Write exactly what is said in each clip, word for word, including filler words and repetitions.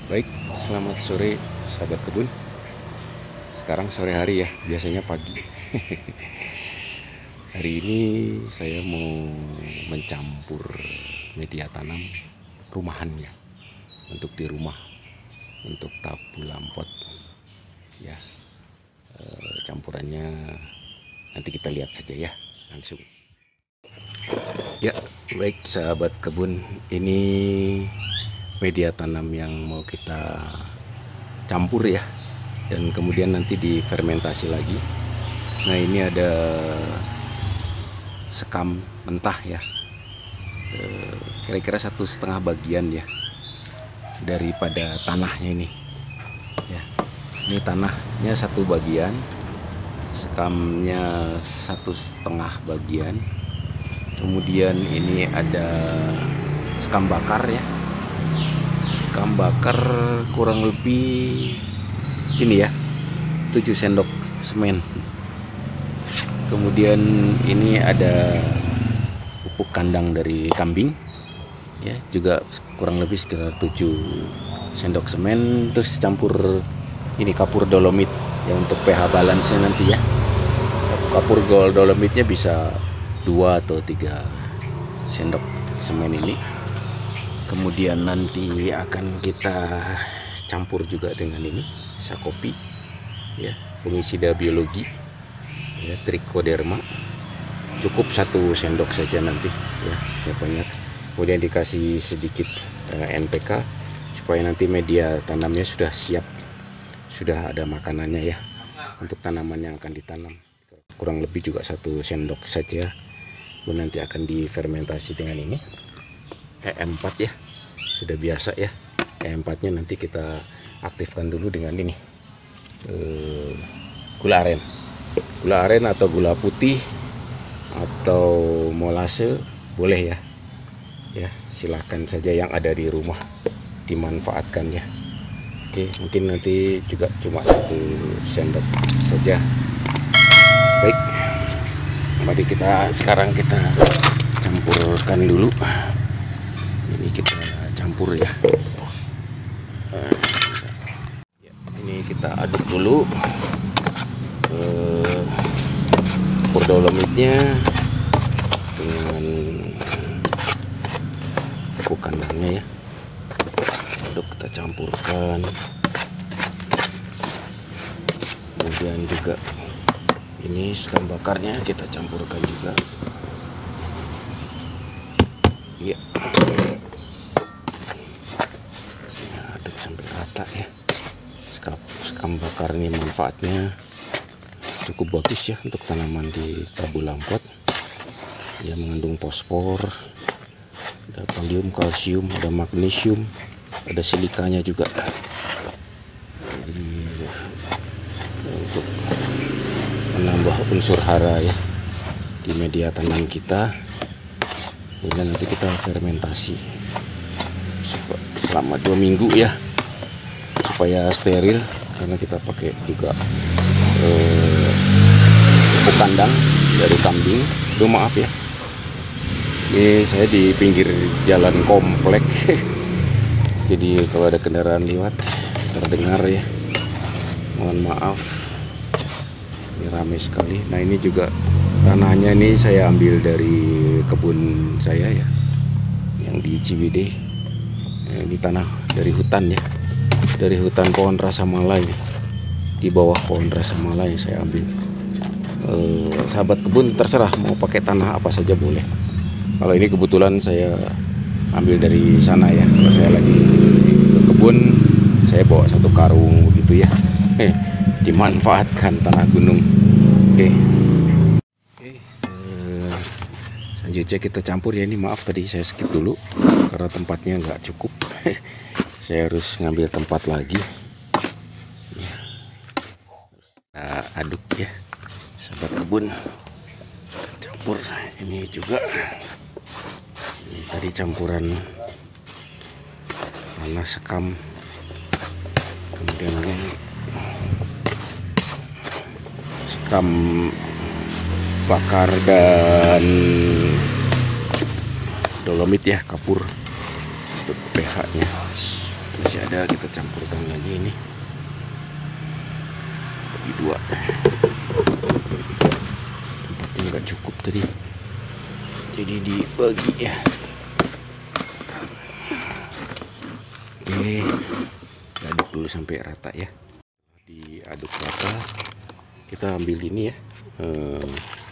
Baik, selamat sore sahabat kebun. Sekarang sore hari ya, biasanya pagi. Hari ini saya mau mencampur media tanam rumahannya untuk di rumah, untuk tabu lampot. Ya, eh, campurannya nanti kita lihat saja ya, langsung. Ya, baik sahabat kebun, ini media tanam yang mau kita campur ya, dan kemudian nanti difermentasi lagi. Nah, ini ada sekam mentah ya, kira-kira satu setengah bagian ya daripada tanahnya ini ya. Ini tanahnya satu bagian, sekamnya satu setengah bagian, kemudian ini ada sekam bakar ya. Sekam bakar kurang lebih ini ya, tujuh sendok semen. Kemudian ini ada pupuk kandang dari kambing ya, juga kurang lebih sekitar tujuh sendok semen. Terus campur ini kapur dolomit ya untuk pH balance-nya nanti ya. Kapur gold dolomitnya bisa dua atau tiga sendok semen ini. Kemudian nanti akan kita campur juga dengan ini sakopi ya, fungisida biologi ya, trichoderma. Cukup satu sendok saja nanti ya, ya banyak. Kemudian dikasih sedikit eh, N P K supaya nanti media tanamnya sudah siap, sudah ada makanannya ya untuk tanaman yang akan ditanam. Kurang lebih juga satu sendok saja. Kemudian nanti akan difermentasi dengan ini E M empat ya, sudah biasa ya. E M empat nya nanti kita aktifkan dulu dengan ini eh, gula aren gula aren atau gula putih atau molase boleh ya. Ya, silakan saja yang ada di rumah dimanfaatkan ya. Oke, mungkin nanti juga cuma satu sendok saja. Baik, mari kita sekarang kita campurkan dulu. Ini kita campur ya. Ini kita aduk dulu eh, kapur dolomitnya dengan pupuk kandangnya ya. Aduk, kita campurkan. Kemudian juga ini sekam bakarnya kita campurkan juga. Iya. Aduk sampai rata ya. Sekam, sekam bakar ini manfaatnya cukup bagus ya untuk tanaman di tabu lampot. Dia mengandung fosfor, ada kalium, kalsium, ada magnesium, ada silikanya juga. Jadi untuk menambah unsur hara ya di media tanam kita. Kemudian nanti kita fermentasi selama dua minggu ya, supaya steril, karena kita pakai juga eh, pupuk kandang dari kambing. Duh, maaf ya, ini saya di pinggir jalan komplek. Jadi kalau ada kendaraan lewat terdengar ya, mohon maaf, ini ramai sekali. Nah, ini juga tanahnya ini saya ambil dari kebun saya ya, yang di Ciwidey. Ini tanah dari hutan ya, dari hutan pohon rasa malai. Di bawah pohon rasa malai saya ambil. Eh, sahabat kebun terserah mau pakai tanah apa saja boleh. Kalau ini kebetulan saya ambil dari sana ya. Kalau saya lagi ke kebun, saya bawa satu karung begitu ya. Eh, dimanfaatkan tanah gunung. Oke. Oke. Eh, selanjutnya kita campur ya. Ini maaf tadi saya skip dulu karena tempatnya nggak cukup. Saya harus ngambil tempat lagi. Kita aduk ya, sahabat kebun. Campur ini juga. Ini tadi campuran tanah, sekam, kemudian ini sekam bakar dan dolomit ya, kapur untuk pH nya. masih ada, kita campurkan lagi ini bagi dua, tempatnya nggak cukup tadi, jadi dibagi ya. Oke, aduk dulu sampai rata ya. Diaduk rata, kita ambil ini ya, eh,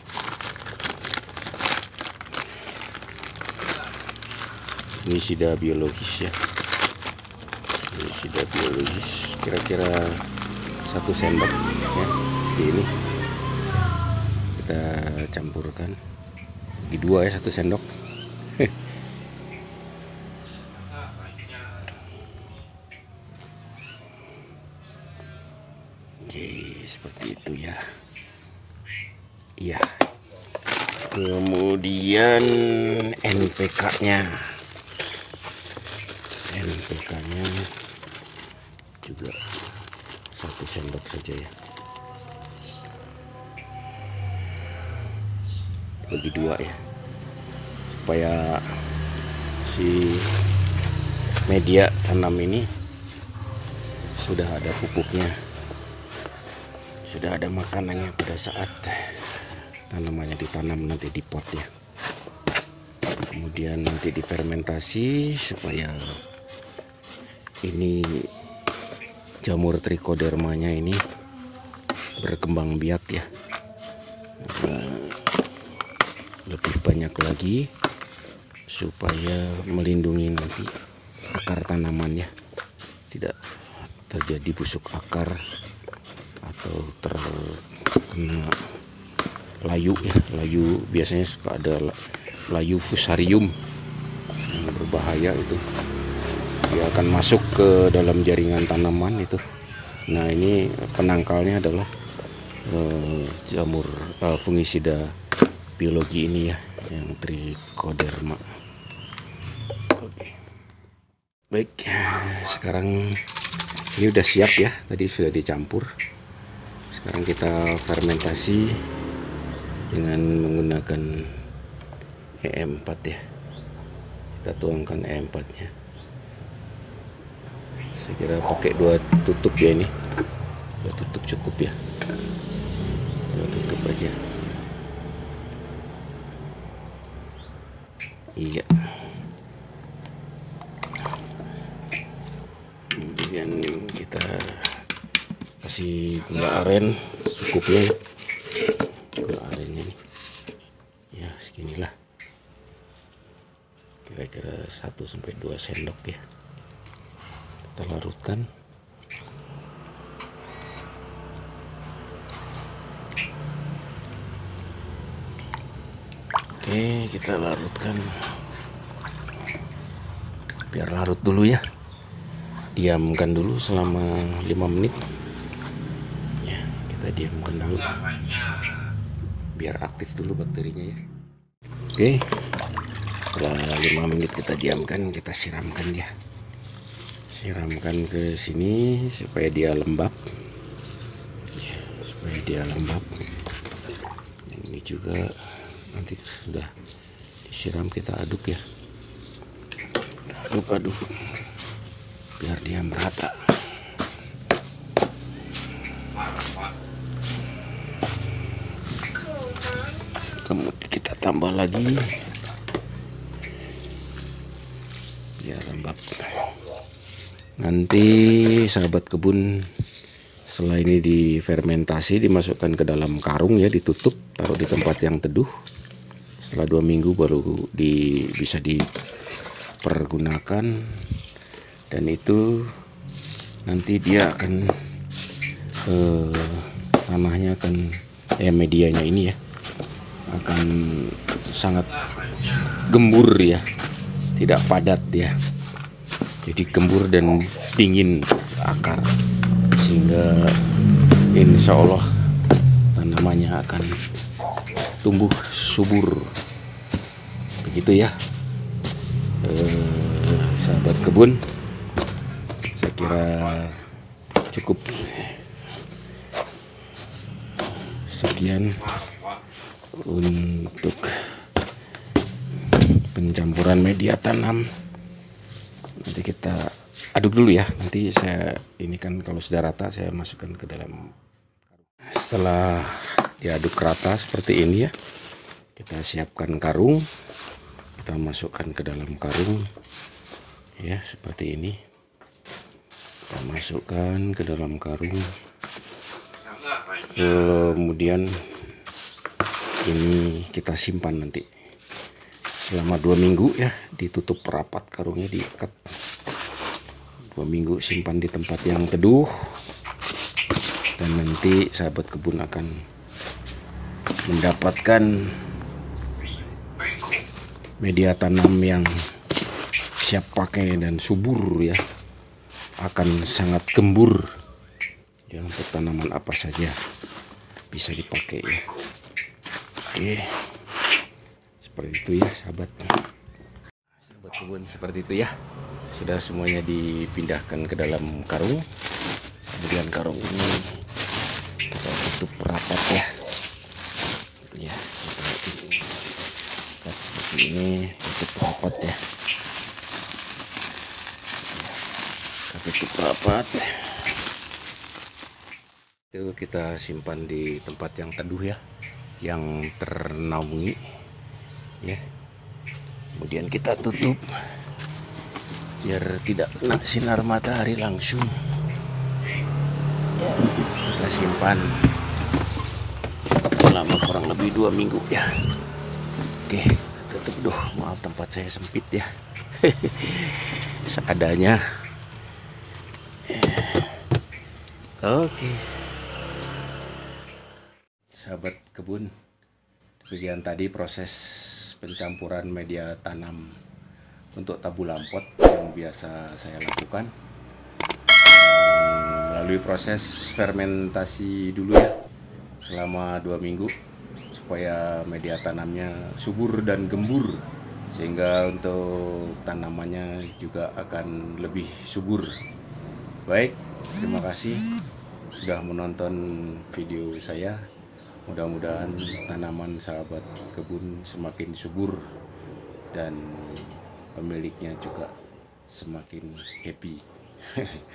fungisida biologis ya, fungisida biologis kira-kira satu sendok ya, seperti ini. Kita campurkan di dua ya, satu sendok. Oke, seperti itu ya. Iya. Kemudian N P K-nya. N P K-nya juga satu sendok saja ya. Bagi dua ya. Supaya si media tanam ini sudah ada pupuknya, sudah ada makanannya pada saat tanamannya ditanam nanti di pot ya. Kemudian nanti difermentasi supaya ini jamur trichodermanya ini berkembang biak ya, lebih banyak lagi supaya melindungi nanti akar tanaman ya, tidak terjadi busuk akar atau terkena layu ya. Layu biasanya suka ada layu fusarium yang berbahaya, itu dia akan masuk ke dalam jaringan tanaman itu. Nah, ini penangkalnya adalah eh, jamur eh, fungisida biologi ini ya, yang trichoderma. Oke. Baik, sekarang ini udah siap ya, tadi sudah dicampur. Sekarang kita fermentasi dengan menggunakan E M empat ya. Kita tuangkan E M empat nya. Saya kira pakai dua tutup ya ini. Dua tutup cukup ya. Dua tutup aja. Iya. Kemudian kita kasih gula aren secukupnya. Gula arennya nih. Ya, seginilah. Kira-kira satu sampai dua sendok ya. Kita larutkan. Oke, kita larutkan. Biar larut dulu ya. Diamkan dulu selama lima menit. Ya, kita diamkan dulu. Biar aktif dulu bakterinya ya. Oke. Setelah lima menit kita diamkan, kita siramkan dia. Siramkan ke sini supaya dia lembab. Ya, supaya dia lembab. Ini juga nanti sudah disiram, kita aduk ya. Kita aduk-aduk biar dia merata. Kemudian kita tambah lagi biar lembab. Nanti sahabat kebun, setelah ini difermentasi, dimasukkan ke dalam karung ya, ditutup, taruh di tempat yang teduh. Setelah dua minggu baru di, bisa dipergunakan, dan itu nanti dia akan eh, tanahnya akan eh medianya ini ya akan sangat gembur ya, tidak padat ya, jadi gembur dan dingin akar, sehingga insya Allah tanamannya akan tumbuh subur. Begitu ya, eh, sahabat kebun, saya kira cukup sekian untuk pencampuran media tanam. Nanti kita aduk dulu ya. Nanti saya ini kan kalau sudah rata saya masukkan ke dalam. Setelah diaduk rata seperti ini ya, kita siapkan karung, kita masukkan ke dalam karung ya, seperti ini. Kita masukkan ke dalam karung, kemudian ini kita simpan nanti selama dua minggu ya, ditutup rapat karungnya, diikat dua minggu, simpan di tempat yang teduh. Dan nanti sahabat kebun akan mendapatkan media tanam yang siap pakai dan subur ya, akan sangat gembur ya, untuk tanaman apa saja bisa dipakai ya. Oke, seperti itu ya sahabat sahabat kebun, seperti itu ya. Sudah semuanya dipindahkan ke dalam karung, kemudian karung ini kita tutup rapat ya. Ya, seperti ini, tutup rapat ya. Kita tutup rapat. Itu kita simpan di tempat yang teduh ya, yang ternaungi ya. Kemudian kita tutup biar tidak kena sinar matahari langsung ya. Kita simpan selama kurang lebih dua minggu ya. Oke, tutup. Duh, maaf tempat saya sempit ya. Seadanya. Oke, sahabat kebun, bagian tadi proses pencampuran media tanam untuk tabu lampot yang biasa saya lakukan melalui proses fermentasi dulu ya selama dua minggu supaya media tanamnya subur dan gembur, sehingga untuk tanamannya juga akan lebih subur. Baik, terima kasih sudah menonton video saya. Mudah-mudahan tanaman sahabat kebun semakin subur dan pemiliknya juga semakin happy.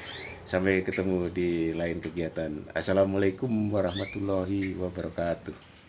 Sampai ketemu di lain kegiatan. Assalamualaikum warahmatullahi wabarakatuh.